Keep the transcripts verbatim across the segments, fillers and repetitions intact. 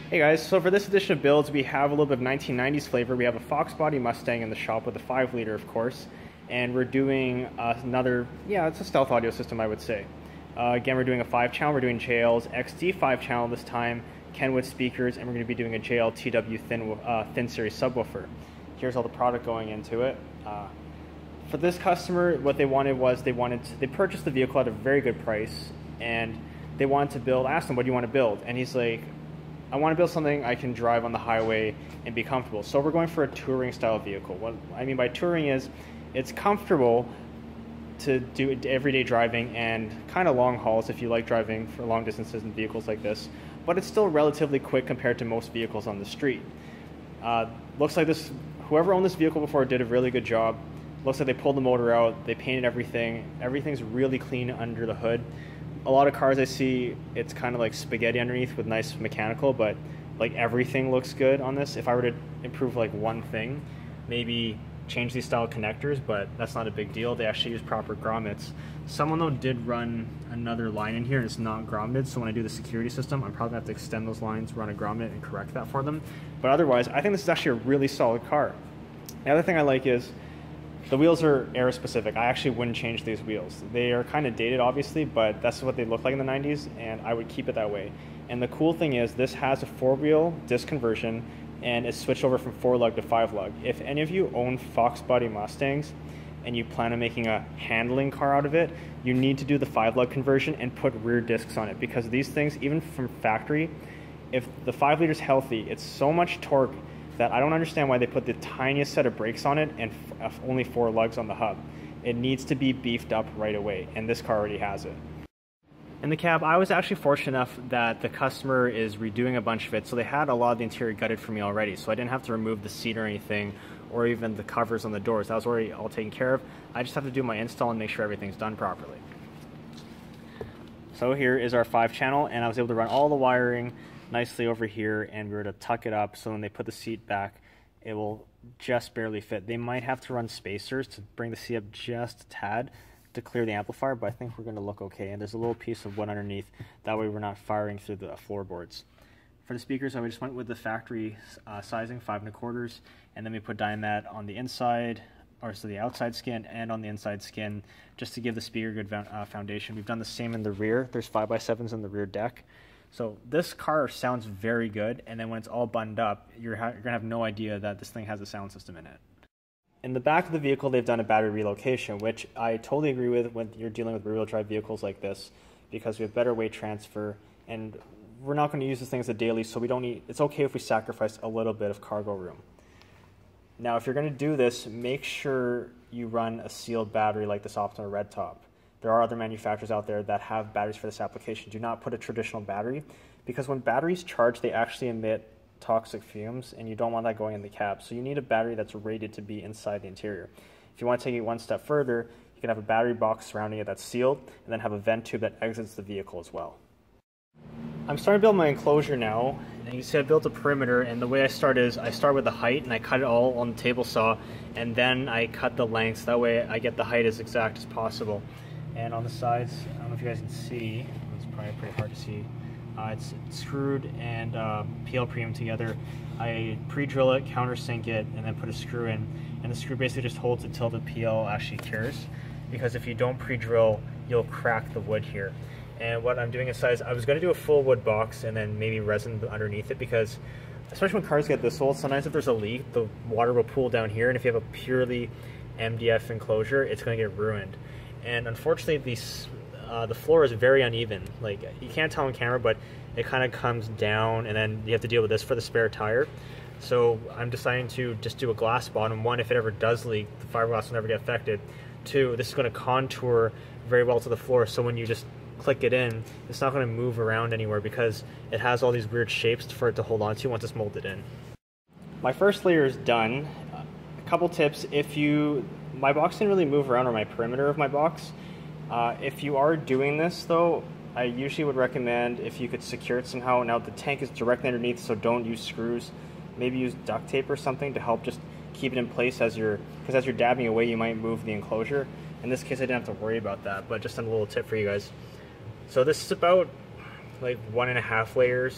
Hey guys, so for this edition of builds, we have a little bit of nineteen nineties flavor. We have a Fox body Mustang in the shop with a five liter, of course, and we're doing uh, another, yeah, it's a stealth audio system, I would say. Uh, again, we're doing a five channel, we're doing J L's X D five channel this time, Kenwood speakers, and we're going to be doing a J L T W thin, uh, thin series subwoofer. Here's all the product going into it. Uh, for this customer, what they wanted was they wanted to, they purchased the vehicle at a very good price, and they wanted to build. I asked him, what do you want to build? And he's like, I want to build something I can drive on the highway and be comfortable. So we're going for a touring style vehicle. What I mean by touring is it's comfortable to do everyday driving and kind of long hauls if you like driving for long distances in vehicles like this, but it's still relatively quick compared to most vehicles on the street. Uh, looks like this, whoever owned this vehicle before did a really good job. Looks like they pulled the motor out, they painted everything. Everything's really clean under the hood. A lot of cars I see, it's kind of like spaghetti underneath with nice mechanical, but like everything looks good on this. If I were to improve like one thing, maybe change these style connectors, but that's not a big deal. They actually use proper grommets. Someone though did run another line in here and it's not grommeted, so when I do the security system, I'm probably gonna have to extend those lines, run a grommet and correct that for them. But otherwise, I think this is actually a really solid car. The other thing I like is the wheels are era specific. I actually wouldn't change these wheels. They are kind of dated obviously, but that's what they look like in the nineties, and I would keep it that way. And the cool thing is this has a four wheel disc conversion and it's switched over from four lug to five lug. If any of you own Fox body Mustangs and you plan on making a handling car out of it, you need to do the five lug conversion and put rear discs on it, because these things, even from factory, if the five liter is healthy, it's so much torque that I don't understand why they put the tiniest set of brakes on it and f only four lugs on the hub. It needs to be beefed up right away, and this car already has it. In the cab, I was actually fortunate enough that the customer is redoing a bunch of it, so they had a lot of the interior gutted for me already, so I didn't have to remove the seat or anything, or even the covers on the doors. That was already all taken care of. I just have to do my install and make sure everything's done properly. So here is our five channel, and I was able to run all the wiring nicely over here, and we were to tuck it up so when they put the seat back, it will just barely fit. They might have to run spacers to bring the seat up just a tad to clear the amplifier, but I think we're going to look okay. And there's a little piece of wood underneath, that way we're not firing through the floorboards. For the speakers, I just went with the factory uh, sizing, five and a quarters, and then we put Dynamat on the inside, or so the outside skin and on the inside skin, just to give the speaker good uh, foundation. We've done the same in the rear. There's five by sevens in the rear deck. So this car sounds very good, and then when it's all buttoned up, you're, you're going to have no idea that this thing has a sound system in it. In the back of the vehicle, they've done a battery relocation, which I totally agree with when you're dealing with rear-wheel drive vehicles like this, because we have better weight transfer, and we're not going to use this thing as a daily, so we don't need, it's okay if we sacrifice a little bit of cargo room. Now, if you're going to do this, make sure you run a sealed battery like this Optima Red Top. There are other manufacturers out there that have batteries for this application. Do not put a traditional battery, because when batteries charge, they actually emit toxic fumes, and you don't want that going in the cab. So you need a battery that's rated to be inside the interior. If you want to take it one step further, you can have a battery box surrounding it that's sealed, and then have a vent tube that exits the vehicle as well. I'm starting to build my enclosure now, and you can see I built a perimeter, and the way I start is I start with the height, and I cut it all on the table saw, and then I cut the lengths. That way I get the height as exact as possible. And on the sides, I don't know if you guys can see, it's probably pretty hard to see, uh, it's screwed and uh, P L premium together. I pre-drill it, countersink it, and then put a screw in, and the screw basically just holds it till the P L actually cures, because if you don't pre-drill, you'll crack the wood here. And what I'm doing inside is I was going to do a full wood box and then maybe resin underneath it, because especially when cars get this old, sometimes if there's a leak, the water will pool down here, and if you have a purely M D F enclosure, it's going to get ruined. And unfortunately, these, uh, the floor is very uneven. Like, you can't tell on camera, but it kind of comes down, and then you have to deal with this for the spare tire. So I'm deciding to just do a glass bottom. One, if it ever does leak, the fiberglass will never get affected. Two, this is going to contour very well to the floor, so when you just click it in, it's not going to move around anywhere, because it has all these weird shapes for it to hold on to once it's molded in. My first layer is done. A couple tips: if you my box didn't really move around, or my perimeter of my box. Uh, if you are doing this though, I usually would recommend if you could secure it somehow. Now the tank is directly underneath, so don't use screws. Maybe use duct tape or something to help just keep it in place as you're, because as you're dabbing away, you might move the enclosure. In this case, I didn't have to worry about that, but just a little tip for you guys. So this is about like one and a half layers.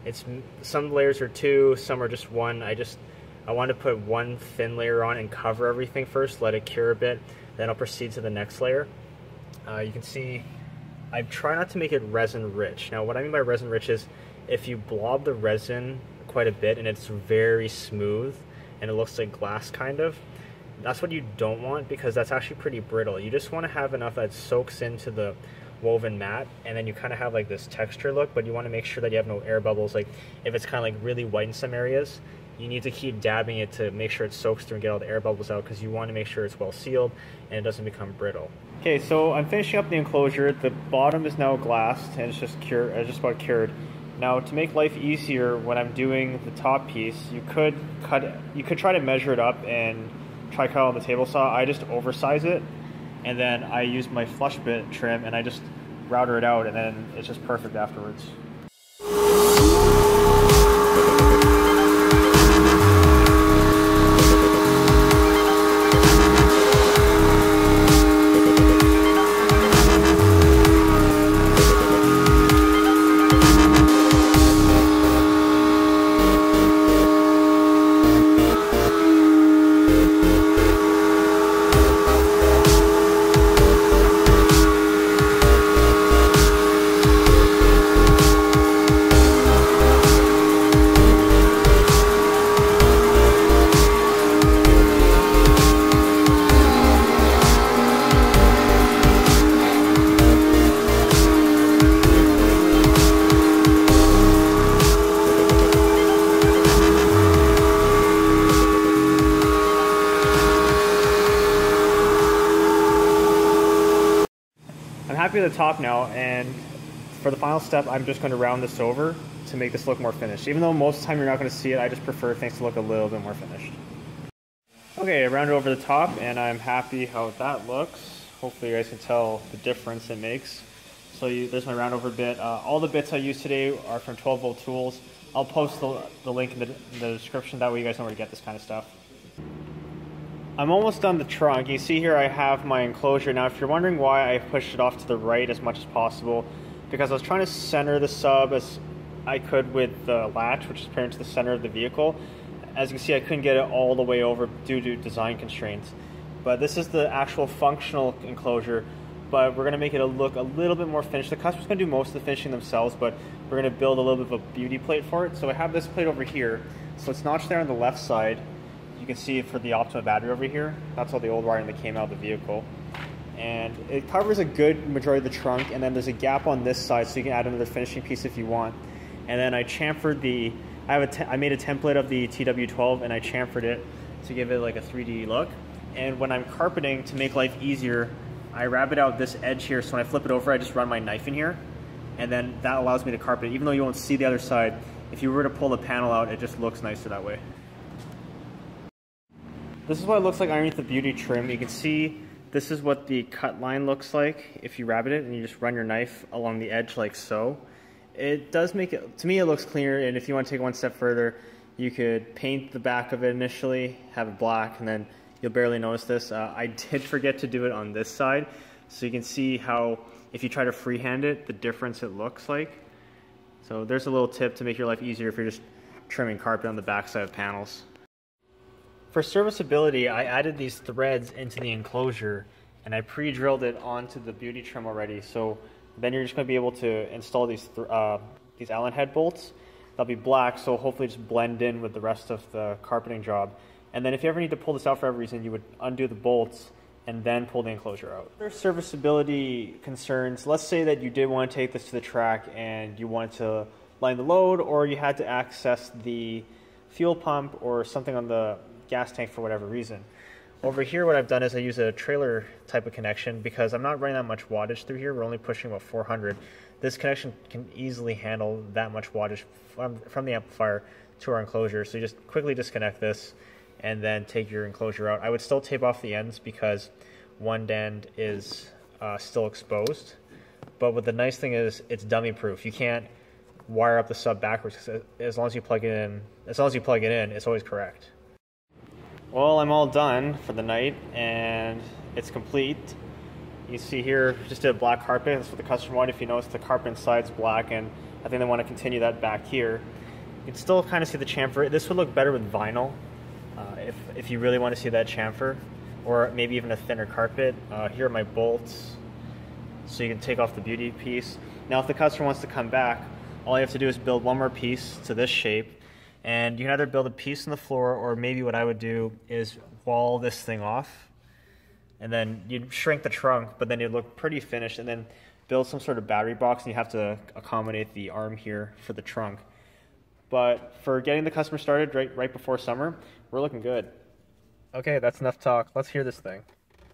It's some layers are two, some are just one. I just I want to put one thin layer on and cover everything first, let it cure a bit, then I'll proceed to the next layer. Uh, you can see I try not to make it resin rich. Now what I mean by resin rich is if you blob the resin quite a bit and it's very smooth and it looks like glass kind of, that's what you don't want, because that's actually pretty brittle. You just want to have enough that soaks into the woven mat, and then you kind of have like this texture look, but you want to make sure that you have no air bubbles. Like if it's kind of like really white in some areas, you need to keep dabbing it to make sure it soaks through and get all the air bubbles out, because you want to make sure it's well sealed and it doesn't become brittle. Okay, so I'm finishing up the enclosure. The bottom is now glassed and it's just cured, uh, just about cured. Now to make life easier when I'm doing the top piece, you could cut it, you could try to measure it up and try cut on the table saw. I just oversize it, and then I use my flush bit trim and I just router it out, and then it's just perfect afterwards. Happy with the top now, and for the final step I'm just going to round this over to make this look more finished. Even though most of the time you're not going to see it, I just prefer things to look a little bit more finished. Okay, I rounded over the top and I'm happy how that looks. Hopefully you guys can tell the difference it makes. So you, there's my round over bit. Uh, all the bits I use today are from twelve volt tools. I'll post the, the link in the, in the description, that way you guys know where to get this kind of stuff. I'm almost done the trunk. You see here I have my enclosure. Now if you're wondering why I pushed it off to the right as much as possible, because I was trying to center the sub as I could with the latch, which is paired into the center of the vehicle. As you can see, I couldn't get it all the way over due to design constraints. But this is the actual functional enclosure, but we're gonna make it a look a little bit more finished. The customer's gonna do most of the finishing themselves, but we're gonna build a little bit of a beauty plate for it. So I have this plate over here. So it's notched there on the left side. You can see for the Optima battery over here, that's all the old wiring that came out of the vehicle. And it covers a good majority of the trunk, and then there's a gap on this side so you can add another finishing piece if you want. And then I chamfered the, I, have a te I made a template of the T W twelve and I chamfered it to give it like a three D look. And when I'm carpeting, to make life easier, I rabbit out this edge here, so when I flip it over I just run my knife in here, and then that allows me to carpet it. Even though you won't see the other side, if you were to pull the panel out, it just looks nicer that way. This is what it looks like underneath the beauty trim. You can see this is what the cut line looks like if you rabbit it and you just run your knife along the edge like so. It does make it, to me it looks cleaner, and if you want to take one step further, you could paint the back of it initially, have it black, and then you'll barely notice this. Uh, I did forget to do it on this side, so you can see how if you try to freehand it, the difference it looks like. So there's a little tip to make your life easier if you're just trimming carpet on the back side of panels. For serviceability, I added these threads into the enclosure and I pre-drilled it onto the beauty trim already. So then you're just going to be able to install these th uh, these Allen head bolts. They'll be black, so hopefully just blend in with the rest of the carpeting job. And then if you ever need to pull this out for every reason, you would undo the bolts and then pull the enclosure out. Other serviceability concerns, let's say that you did want to take this to the track and you wanted to line the load, or you had to access the fuel pump or something on the gas tank for whatever reason. Over here what I've done is I use a trailer type of connection because I'm not running that much wattage through here. We're only pushing about four hundred. This connection can easily handle that much wattage from, from the amplifier to our enclosure. So you just quickly disconnect this and then take your enclosure out. I would still tape off the ends because one end is uh, still exposed. But what the nice thing is, it's dummy proof. You can't wire up the sub backwards. As long as you plug it in, as long as you plug it in, it's always correct. Well, I'm all done for the night and it's complete. You see here, just did a black carpet. That's what the customer wanted. If you notice, the carpet inside's black, and I think they want to continue that back here. You can still kind of see the chamfer. This would look better with vinyl uh, if, if you really want to see that chamfer, or maybe even a thinner carpet. Uh, here are my bolts, so you can take off the beauty piece. Now, if the customer wants to come back, all you have to do is build one more piece to this shape, and you can either build a piece on the floor, or maybe what I would do is wall this thing off, and then you'd shrink the trunk, but then it'd look pretty finished, and then build some sort of battery box, and you have to accommodate the arm here for the trunk. But for getting the customer started right, right before summer, we're looking good. Okay, that's enough talk. Let's hear this thing.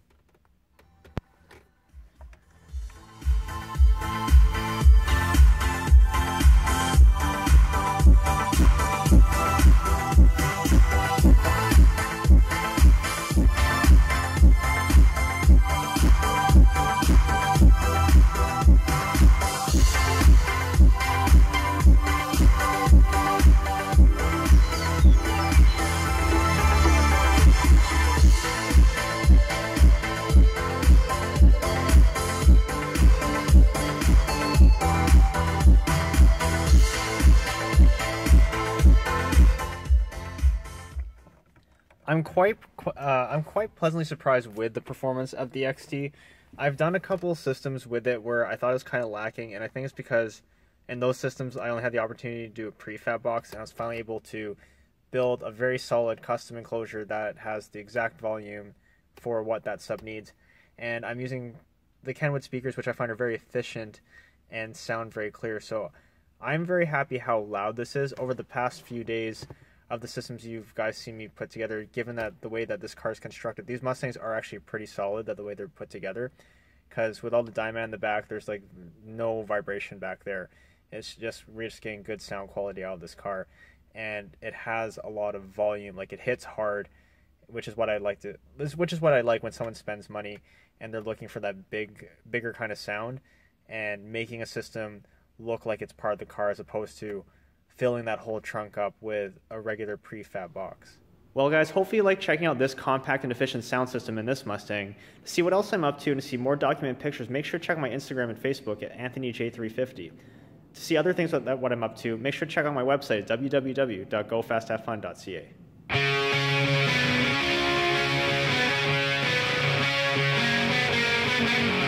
I'm quite uh, I'm quite pleasantly surprised with the performance of the X T. I've done a couple of systems with it where I thought it was kind of lacking, and I think it's because in those systems I only had the opportunity to do a prefab box, and I was finally able to build a very solid custom enclosure that has the exact volume for what that sub needs. And I'm using the Kenwood speakers, which I find are very efficient and sound very clear. So I'm very happy how loud this is. Over the past few days of the systems you guys seen me put together, given that the way that this car is constructed, these Mustangs are actually pretty solid, that the way they're put together, because with all the Dyna in the back, there's like no vibration back there. It's just, we're just getting good sound quality out of this car, and it has a lot of volume. Like, it hits hard, which is what I like to which is what I like when someone spends money and they're looking for that big bigger kind of sound, and making a system look like it's part of the car as opposed to filling that whole trunk up with a regular prefab box. Well guys, hopefully you like checking out this compact and efficient sound system in this Mustang. To see what else I'm up to and to see more documented pictures, make sure to check out my Instagram and Facebook at Anthony J three fifty. To see other things that what I'm up to, make sure to check out my website at w w w dot go fast have fun dot c a.